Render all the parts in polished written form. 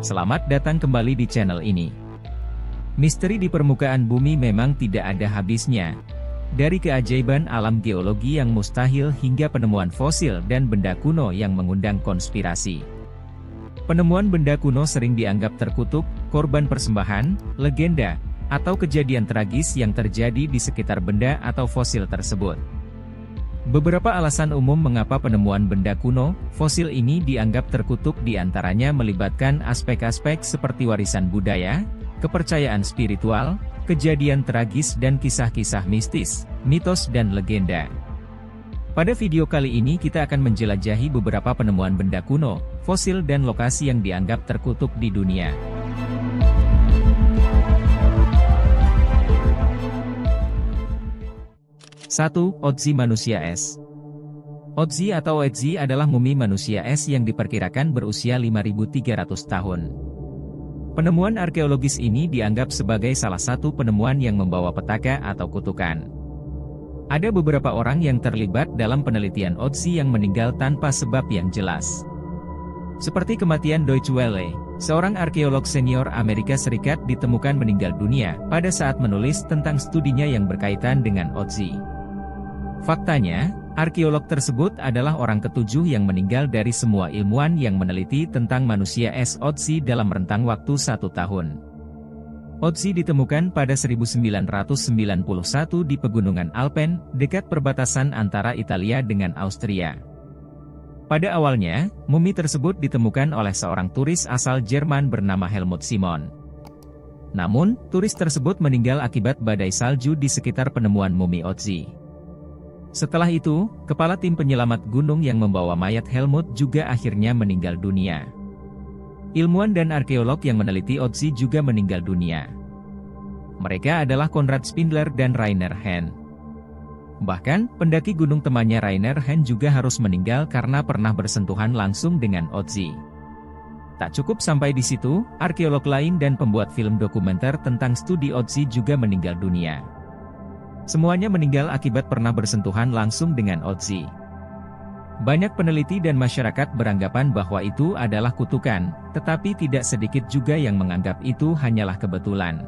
Selamat datang kembali di channel ini. Misteri di permukaan bumi memang tidak ada habisnya. Dari keajaiban alam geologi yang mustahil hingga penemuan fosil dan benda kuno yang mengundang konspirasi. Penemuan benda kuno sering dianggap terkutuk, korban persembahan, legenda, atau kejadian tragis yang terjadi di sekitar benda atau fosil tersebut. Beberapa alasan umum mengapa penemuan benda kuno, fosil ini dianggap terkutuk diantaranya melibatkan aspek-aspek seperti warisan budaya, kepercayaan spiritual, kejadian tragis dan kisah-kisah mistis, mitos dan legenda. Pada video kali ini kita akan menjelajahi beberapa penemuan benda kuno, fosil dan lokasi yang dianggap terkutuk di dunia. Satu, Otzi manusia es. Otzi atau Otzi adalah mumi manusia es yang diperkirakan berusia 5.300 tahun. Penemuan arkeologis ini dianggap sebagai salah satu penemuan yang membawa petaka atau kutukan. Ada beberapa orang yang terlibat dalam penelitian Otzi yang meninggal tanpa sebab yang jelas. Seperti kematian Deutsche Welle, seorang arkeolog senior Amerika Serikat ditemukan meninggal dunia pada saat menulis tentang studinya yang berkaitan dengan Otzi. Faktanya, arkeolog tersebut adalah orang ketujuh yang meninggal dari semua ilmuwan yang meneliti tentang manusia es Otzi dalam rentang waktu 1 tahun. Otzi ditemukan pada 1991 di Pegunungan Alpen, dekat perbatasan antara Italia dengan Austria. Pada awalnya, mumi tersebut ditemukan oleh seorang turis asal Jerman bernama Helmut Simon. Namun, turis tersebut meninggal akibat badai salju di sekitar penemuan mumi Otzi. Setelah itu, kepala tim penyelamat gunung yang membawa mayat Helmut juga akhirnya meninggal dunia. Ilmuwan dan arkeolog yang meneliti Otzi juga meninggal dunia. Mereka adalah Konrad Spindler dan Rainer Henn. Bahkan, pendaki gunung temannya Rainer Henn juga harus meninggal karena pernah bersentuhan langsung dengan Otzi. Tak cukup sampai di situ, arkeolog lain dan pembuat film dokumenter tentang studi Otzi juga meninggal dunia. Semuanya meninggal akibat pernah bersentuhan langsung dengan Otzi. Banyak peneliti dan masyarakat beranggapan bahwa itu adalah kutukan, tetapi tidak sedikit juga yang menganggap itu hanyalah kebetulan.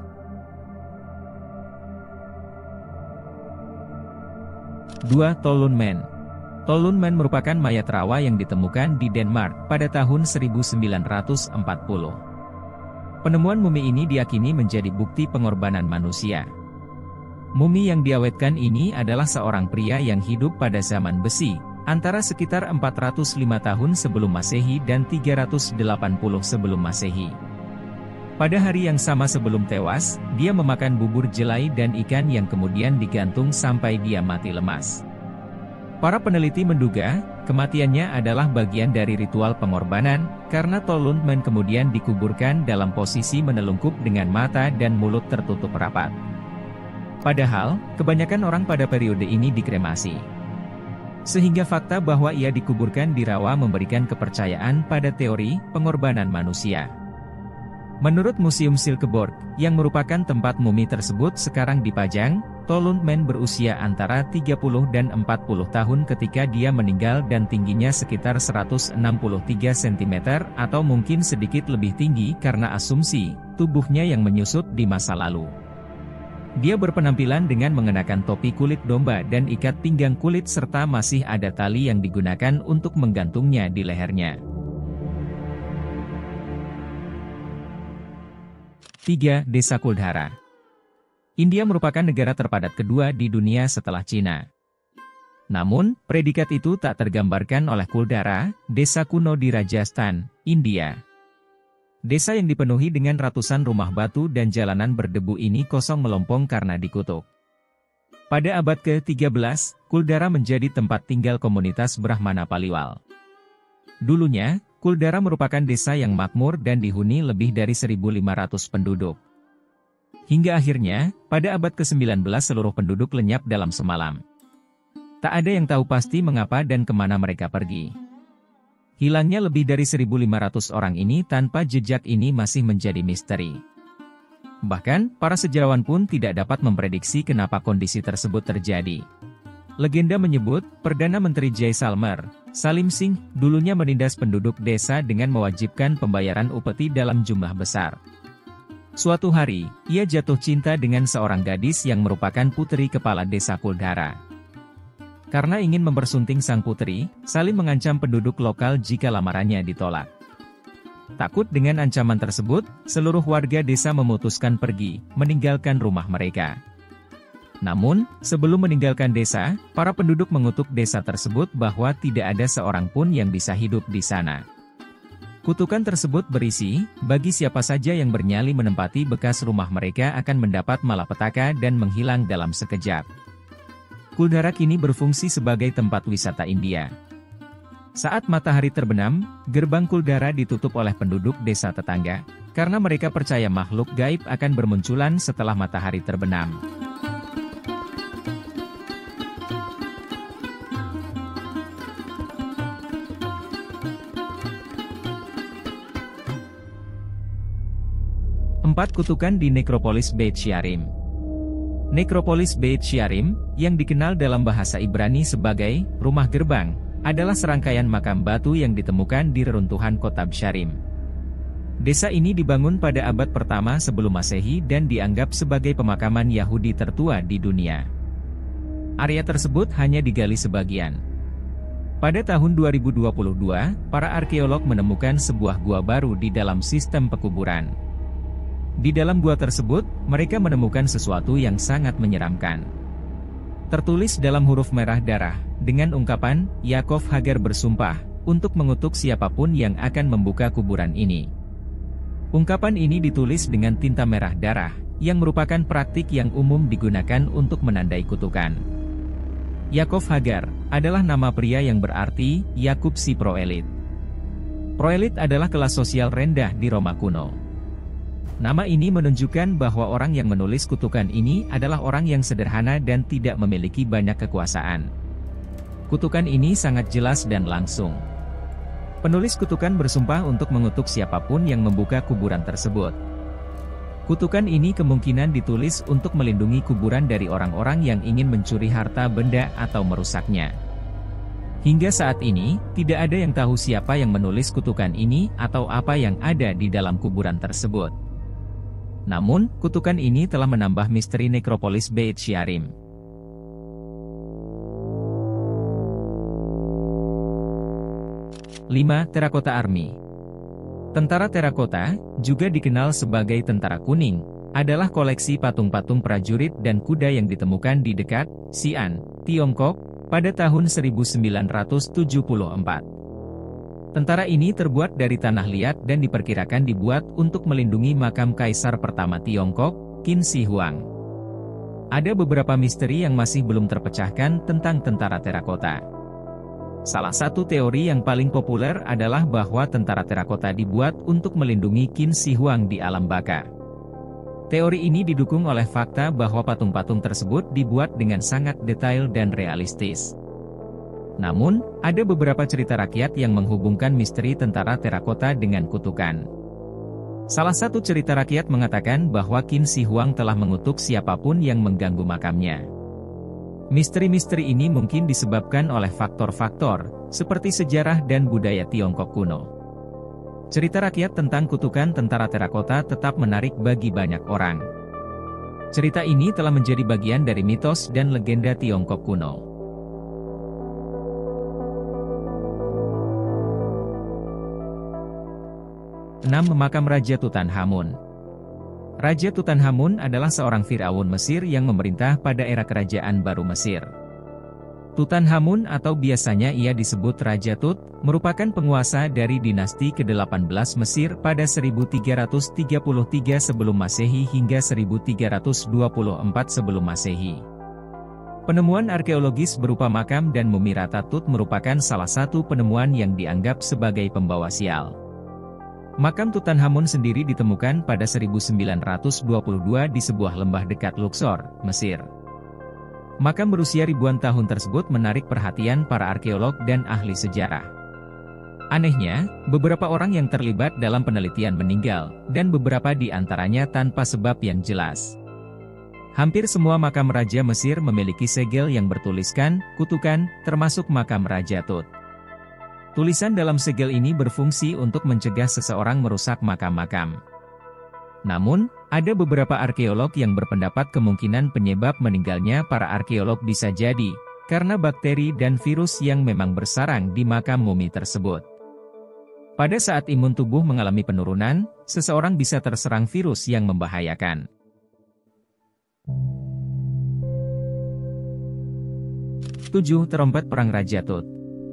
2. Tollund Man. Tollund Man merupakan mayat rawa yang ditemukan di Denmark pada tahun 1940. Penemuan mumi ini diyakini menjadi bukti pengorbanan manusia. Mumi yang diawetkan ini adalah seorang pria yang hidup pada zaman besi, antara sekitar 405 tahun sebelum Masehi dan 380 sebelum Masehi. Pada hari yang sama sebelum tewas, dia memakan bubur jelai dan ikan yang kemudian digantung sampai dia mati lemas. Para peneliti menduga, kematiannya adalah bagian dari ritual pengorbanan, karena Tollund Man kemudian dikuburkan dalam posisi menelungkup dengan mata dan mulut tertutup rapat. Padahal, kebanyakan orang pada periode ini dikremasi. Sehingga fakta bahwa ia dikuburkan di rawa memberikan kepercayaan pada teori pengorbanan manusia. Menurut Museum Silkeborg, yang merupakan tempat mumi tersebut sekarang dipajang, Tollund Man berusia antara 30 dan 40 tahun ketika dia meninggal dan tingginya sekitar 163 cm atau mungkin sedikit lebih tinggi karena asumsi tubuhnya yang menyusut di masa lalu. Dia berpenampilan dengan mengenakan topi kulit domba dan ikat pinggang kulit serta masih ada tali yang digunakan untuk menggantungnya di lehernya. 3. Desa Kuldhara. India merupakan negara terpadat kedua di dunia setelah Cina. Namun, predikat itu tak tergambarkan oleh Kuldhara, desa kuno di Rajasthan, India. Desa yang dipenuhi dengan ratusan rumah batu dan jalanan berdebu ini kosong melompong karena dikutuk. Pada abad ke-13, Kuldhara menjadi tempat tinggal komunitas Brahmana Paliwal. Dulunya, Kuldhara merupakan desa yang makmur dan dihuni lebih dari 1.500 penduduk. Hingga akhirnya, pada abad ke-19 seluruh penduduk lenyap dalam semalam. Tak ada yang tahu pasti mengapa dan kemana mereka pergi. Hilangnya lebih dari 1.500 orang ini tanpa jejak ini masih menjadi misteri. Bahkan, para sejarawan pun tidak dapat memprediksi kenapa kondisi tersebut terjadi. Legenda menyebut, Perdana Menteri Jaisalmer, Salim Singh, dulunya menindas penduduk desa dengan mewajibkan pembayaran upeti dalam jumlah besar. Suatu hari, ia jatuh cinta dengan seorang gadis yang merupakan putri kepala desa Kuldara. Karena ingin mempersunting sang putri, Salim mengancam penduduk lokal jika lamarannya ditolak. Takut dengan ancaman tersebut, seluruh warga desa memutuskan pergi, meninggalkan rumah mereka. Namun, sebelum meninggalkan desa, para penduduk mengutuk desa tersebut bahwa tidak ada seorang pun yang bisa hidup di sana. Kutukan tersebut berisi, bagi siapa saja yang bernyali menempati bekas rumah mereka akan mendapat malapetaka dan menghilang dalam sekejap. Kuldara kini berfungsi sebagai tempat wisata India. Saat matahari terbenam, gerbang Kuldara ditutup oleh penduduk desa tetangga, karena mereka percaya makhluk gaib akan bermunculan setelah matahari terbenam. Empat kutukan di Nekropolis Beit Syarim. Nekropolis Beit Syarim, yang dikenal dalam bahasa Ibrani sebagai rumah gerbang, adalah serangkaian makam batu yang ditemukan di reruntuhan kota Syarim. Desa ini dibangun pada abad pertama sebelum Masehi dan dianggap sebagai pemakaman Yahudi tertua di dunia. Area tersebut hanya digali sebagian. Pada tahun 2022, para arkeolog menemukan sebuah gua baru di dalam sistem pekuburan. Di dalam gua tersebut, mereka menemukan sesuatu yang sangat menyeramkan. Tertulis dalam huruf merah darah, dengan ungkapan, Yaakov Hagar bersumpah, untuk mengutuk siapapun yang akan membuka kuburan ini. Ungkapan ini ditulis dengan tinta merah darah, yang merupakan praktik yang umum digunakan untuk menandai kutukan. Yaakov Hagar, adalah nama pria yang berarti, Yakub si Proelit. Proelit adalah kelas sosial rendah di Roma kuno. Nama ini menunjukkan bahwa orang yang menulis kutukan ini adalah orang yang sederhana dan tidak memiliki banyak kekuasaan. Kutukan ini sangat jelas dan langsung. Penulis kutukan bersumpah untuk mengutuk siapapun yang membuka kuburan tersebut. Kutukan ini kemungkinan ditulis untuk melindungi kuburan dari orang-orang yang ingin mencuri harta benda atau merusaknya. Hingga saat ini, tidak ada yang tahu siapa yang menulis kutukan ini atau apa yang ada di dalam kuburan tersebut. Namun, kutukan ini telah menambah misteri Nekropolis Beit Syarim. Lima, Terakota Army. Tentara terakota, juga dikenal sebagai tentara kuning, adalah koleksi patung-patung prajurit dan kuda yang ditemukan di dekat Xi'an, Tiongkok, pada tahun 1974. Tentara ini terbuat dari tanah liat dan diperkirakan dibuat untuk melindungi makam Kaisar pertama Tiongkok, Qin Shi Huang. Ada beberapa misteri yang masih belum terpecahkan tentang tentara terakota. Salah satu teori yang paling populer adalah bahwa tentara terakota dibuat untuk melindungi Qin Shi Huang di alam baka. Teori ini didukung oleh fakta bahwa patung-patung tersebut dibuat dengan sangat detail dan realistis. Namun, ada beberapa cerita rakyat yang menghubungkan misteri tentara terakota dengan kutukan. Salah satu cerita rakyat mengatakan bahwa Qin Shi Huang telah mengutuk siapapun yang mengganggu makamnya. Misteri-misteri ini mungkin disebabkan oleh faktor-faktor, seperti sejarah dan budaya Tiongkok kuno. Cerita rakyat tentang kutukan tentara terakota tetap menarik bagi banyak orang. Cerita ini telah menjadi bagian dari mitos dan legenda Tiongkok kuno. 6. Makam Raja Tutankhamun. Raja Tutankhamun adalah seorang Firaun Mesir yang memerintah pada era kerajaan baru Mesir. Tutankhamun atau biasanya ia disebut Raja Tut, merupakan penguasa dari dinasti ke-18 Mesir pada 1333 sebelum Masehi hingga 1324 sebelum Masehi. Penemuan arkeologis berupa makam dan mumi Rata Tut merupakan salah satu penemuan yang dianggap sebagai pembawa sial. Makam Tutankhamun sendiri ditemukan pada 1922 di sebuah lembah dekat Luxor, Mesir. Makam berusia ribuan tahun tersebut menarik perhatian para arkeolog dan ahli sejarah. Anehnya, beberapa orang yang terlibat dalam penelitian meninggal, dan beberapa di antaranya tanpa sebab yang jelas. Hampir semua makam Raja Mesir memiliki segel yang bertuliskan, kutukan, termasuk makam Raja Tut. Tulisan dalam segel ini berfungsi untuk mencegah seseorang merusak makam-makam. Namun, ada beberapa arkeolog yang berpendapat kemungkinan penyebab meninggalnya para arkeolog bisa jadi karena bakteri dan virus yang memang bersarang di makam mumi tersebut. Pada saat imun tubuh mengalami penurunan, seseorang bisa terserang virus yang membahayakan. 7. Trompet Perang Raja Tut.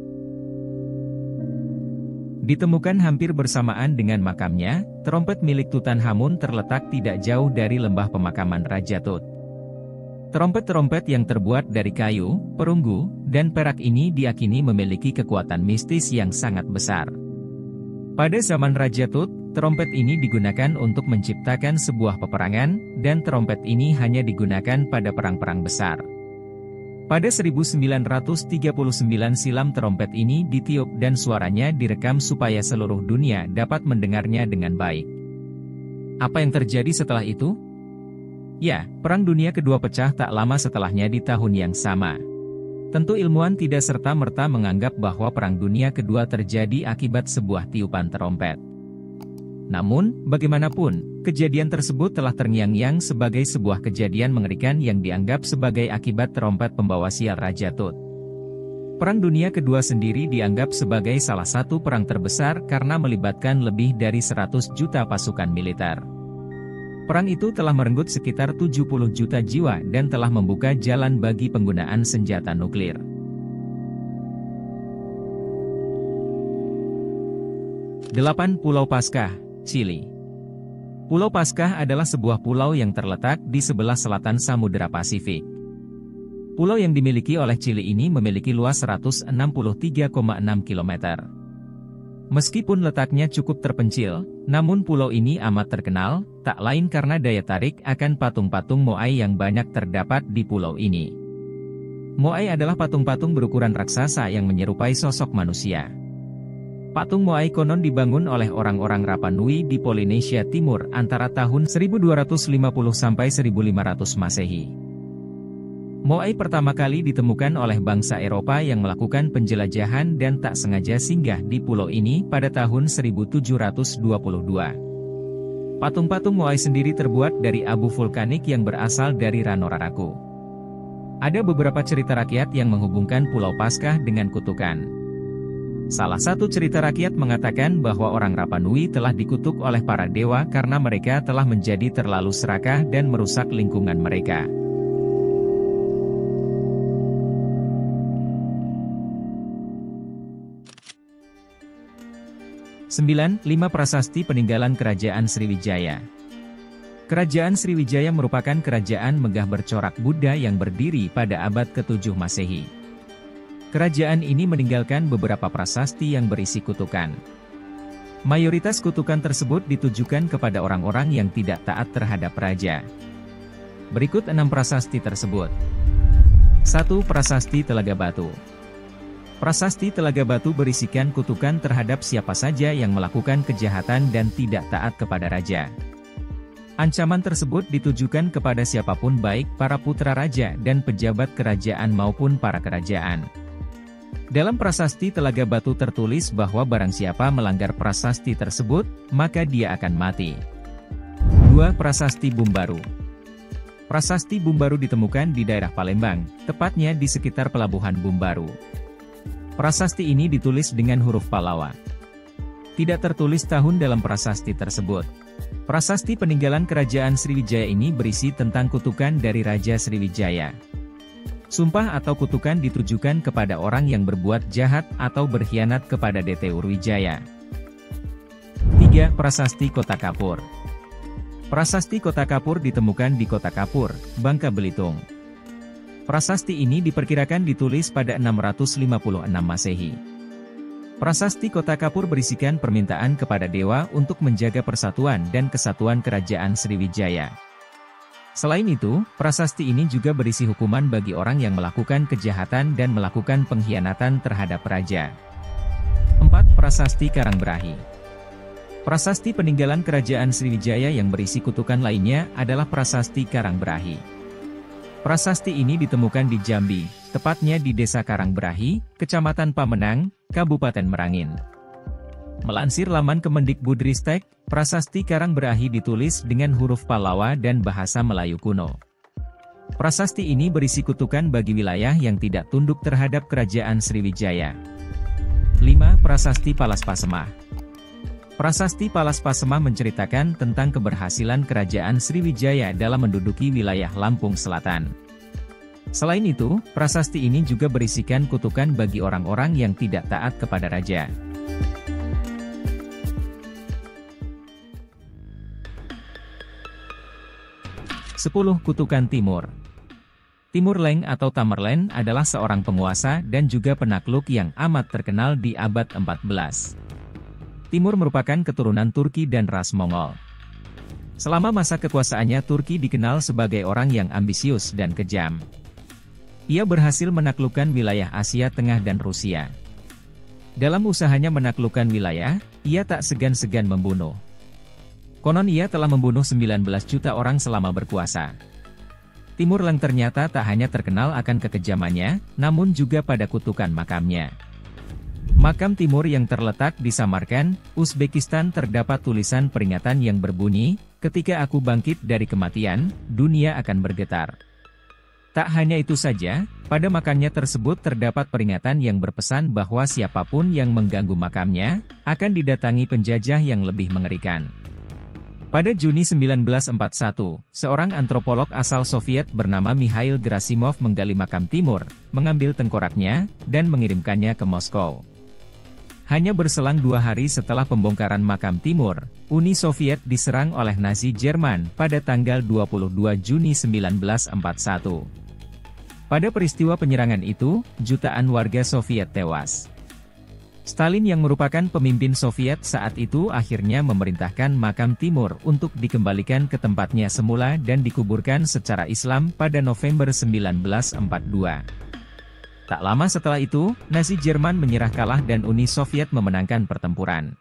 Ditemukan hampir bersamaan dengan makamnya, trompet milik Tutankhamun terletak tidak jauh dari lembah pemakaman Raja Tut. Trompet-trompet yang terbuat dari kayu, perunggu, dan perak ini diyakini memiliki kekuatan mistis yang sangat besar. Pada zaman Raja Tut, trompet ini digunakan untuk menciptakan sebuah peperangan, dan trompet ini hanya digunakan pada perang-perang besar. Pada 1939 silam trompet ini ditiup dan suaranya direkam supaya seluruh dunia dapat mendengarnya dengan baik. Apa yang terjadi setelah itu? Ya, Perang Dunia Kedua pecah tak lama setelahnya di tahun yang sama. Tentu ilmuwan tidak serta-merta menganggap bahwa Perang Dunia Kedua terjadi akibat sebuah tiupan trompet. Namun, bagaimanapun, kejadian tersebut telah terngiang-ngiang sebagai sebuah kejadian mengerikan yang dianggap sebagai akibat trompet pembawa sial Raja Tut. Perang Dunia Kedua sendiri dianggap sebagai salah satu perang terbesar karena melibatkan lebih dari 100 juta pasukan militer. Perang itu telah merenggut sekitar 70 juta jiwa dan telah membuka jalan bagi penggunaan senjata nuklir. 8. Pulau Paskah, Chili. Pulau Paskah adalah sebuah pulau yang terletak di sebelah selatan Samudera Pasifik. Pulau yang dimiliki oleh Chili ini memiliki luas 163,6 km. Meskipun letaknya cukup terpencil, namun pulau ini amat terkenal, tak lain karena daya tarik akan patung-patung Moai yang banyak terdapat di pulau ini. Moai adalah patung-patung berukuran raksasa yang menyerupai sosok manusia. Patung Moai konon dibangun oleh orang-orang Rapa Nui di Polinesia Timur antara tahun 1250 sampai 1500 Masehi. Moai pertama kali ditemukan oleh bangsa Eropa yang melakukan penjelajahan dan tak sengaja singgah di pulau ini pada tahun 1722. Patung-patung Moai sendiri terbuat dari abu vulkanik yang berasal dari Ranoraraku. Ada beberapa cerita rakyat yang menghubungkan Pulau Paskah dengan kutukan. Salah satu cerita rakyat mengatakan bahwa orang Rapa Nui telah dikutuk oleh para dewa karena mereka telah menjadi terlalu serakah dan merusak lingkungan mereka. Sembilan, 5 Prasasti Peninggalan Kerajaan Sriwijaya. Kerajaan Sriwijaya merupakan kerajaan megah bercorak Buddha yang berdiri pada abad ke-7 Masehi. Kerajaan ini meninggalkan beberapa prasasti yang berisi kutukan. Mayoritas kutukan tersebut ditujukan kepada orang-orang yang tidak taat terhadap raja. Berikut 6 prasasti tersebut. 1. Prasasti Telaga Batu. Prasasti Telaga Batu berisikan kutukan terhadap siapa saja yang melakukan kejahatan dan tidak taat kepada raja. Ancaman tersebut ditujukan kepada siapapun baik para putra raja dan pejabat kerajaan maupun para kerajaan. Dalam prasasti Telaga Batu tertulis bahwa barang siapa melanggar prasasti tersebut, maka dia akan mati. 2. Prasasti Bumbaru. Prasasti Bumbaru ditemukan di daerah Palembang, tepatnya di sekitar pelabuhan Bumbaru. Prasasti ini ditulis dengan huruf Pallawa. Tidak tertulis tahun dalam prasasti tersebut. Prasasti peninggalan kerajaan Sriwijaya ini berisi tentang kutukan dari Raja Sriwijaya. Sumpah atau kutukan ditujukan kepada orang yang berbuat jahat atau berkhianat kepada DT Urwijaya. 3. Prasasti Kota Kapur. Prasasti Kota Kapur ditemukan di Kota Kapur, Bangka Belitung. Prasasti ini diperkirakan ditulis pada 656 Masehi. Prasasti Kota Kapur berisikan permintaan kepada dewa untuk menjaga persatuan dan kesatuan kerajaan Sriwijaya. Selain itu, prasasti ini juga berisi hukuman bagi orang yang melakukan kejahatan dan melakukan pengkhianatan terhadap raja. 4. Prasasti Karangbrahi. Prasasti peninggalan kerajaan Sriwijaya yang berisi kutukan lainnya adalah Prasasti Karangbrahi. Prasasti ini ditemukan di Jambi, tepatnya di Desa Karangberahi, Kecamatan Pamenang, Kabupaten Merangin. Melansir laman Kemendikbudristek, prasasti Karangberahi ditulis dengan huruf Pallawa dan bahasa Melayu kuno. Prasasti ini berisi kutukan bagi wilayah yang tidak tunduk terhadap Kerajaan Sriwijaya. 5. Prasasti Palaspasemah. Prasasti Palaspasemah menceritakan tentang keberhasilan Kerajaan Sriwijaya dalam menduduki wilayah Lampung Selatan. Selain itu, prasasti ini juga berisikan kutukan bagi orang-orang yang tidak taat kepada raja. Sepuluh Kutukan Timur. Timur Leng atau Tamerlane adalah seorang penguasa dan juga penakluk yang amat terkenal di abad 14. Timur merupakan keturunan Turki dan ras Mongol. Selama masa kekuasaannya Turki dikenal sebagai orang yang ambisius dan kejam. Ia berhasil menaklukkan wilayah Asia Tengah dan Rusia. Dalam usahanya menaklukkan wilayah, ia tak segan-segan membunuh. Konon ia telah membunuh 19 juta orang selama berkuasa. Timur Leng ternyata tak hanya terkenal akan kekejamannya, namun juga pada kutukan makamnya. Makam Timur yang terletak di Samarkand, Uzbekistan terdapat tulisan peringatan yang berbunyi, "Ketika aku bangkit dari kematian, dunia akan bergetar." Tak hanya itu saja, pada makamnya tersebut terdapat peringatan yang berpesan bahwa siapapun yang mengganggu makamnya, akan didatangi penjajah yang lebih mengerikan. Pada Juni 1941, seorang antropolog asal Soviet bernama Mikhail Gerasimov menggali makam Timur, mengambil tengkoraknya, dan mengirimkannya ke Moskow. Hanya berselang 2 hari setelah pembongkaran makam Timur, Uni Soviet diserang oleh Nazi Jerman pada tanggal 22 Juni 1941. Pada peristiwa penyerangan itu, jutaan warga Soviet tewas. Stalin yang merupakan pemimpin Soviet saat itu akhirnya memerintahkan makam Timur untuk dikembalikan ke tempatnya semula dan dikuburkan secara Islam pada November 1942. Tak lama setelah itu, Nazi Jerman menyerah kalah dan Uni Soviet memenangkan pertempuran.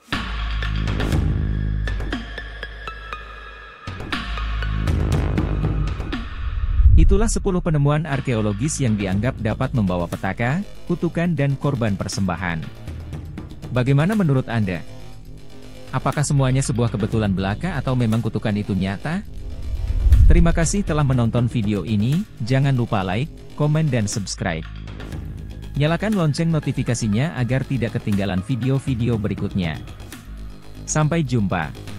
Itulah 10 penemuan arkeologis yang dianggap dapat membawa petaka, kutukan dan korban persembahan. Bagaimana menurut Anda? Apakah semuanya sebuah kebetulan belaka atau memang kutukan itu nyata? Terima kasih telah menonton video ini, jangan lupa like, komen dan subscribe. Nyalakan lonceng notifikasinya agar tidak ketinggalan video-video berikutnya. Sampai jumpa.